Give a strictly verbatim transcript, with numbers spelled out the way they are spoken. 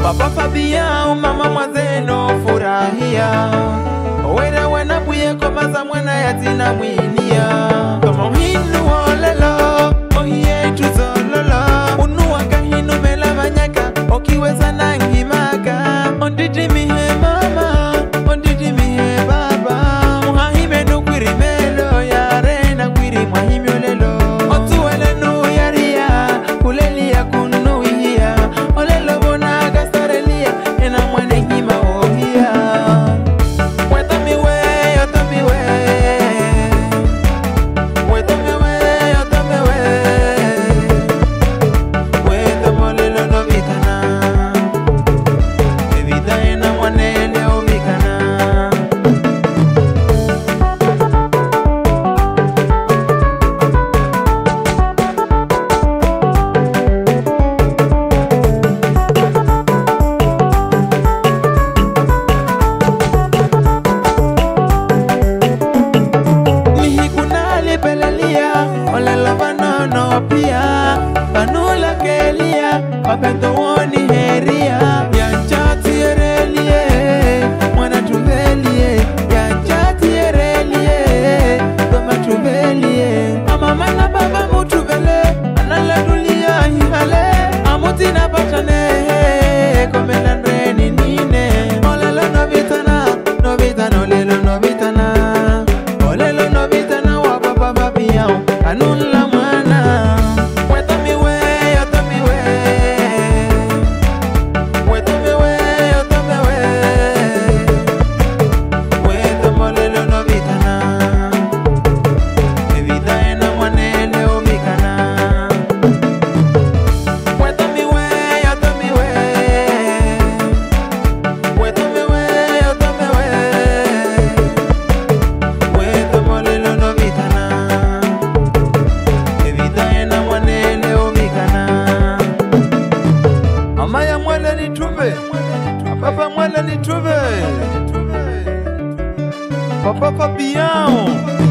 Papa Fabian, mama mwazeno furahia. Wena wana buye komaza mwana yatina mwinia. Kama hinu olelo, ohiye tuzololo. Unuwaka hinu mela manyaka, okiweza nangimaka. Ondidi mihe mama, ondidi mihe baba. Muhahime nukwiri melo, yare na kwiri mwahime olelo. Otuwele nu yaria, kuleli ya kunu ihia. Olelo bona gastarelia, ena mwane hima ohia. Weta miwe, yota miwe. Weta miwe, yota miwe. Weta molelo no vitana. Evita ena mwane leo vikana. Pelalia, olelo banono pia, banula kelia, papento woni heria, yanchati erelie, mwana tuvelie, yanchati erelie, toma tuvelie, mama mana baba mutuvele, anala dulia hihale, amuti na patane, komela nreni nine, olelo no vitana, no vitana, olelo no vitana, olelo no vitana. Anula mwana. Weta miwe, yota miwe. Weta miwe, yota miwe. Weta molelo no vitana. Evita ena mwane leo vikana. Weta miwe, yota miwe. Weta miwe, yota miwe. Weta molelo no vitana. Amaya mwele ni tube, papa mwele ni tube, papa Fabian.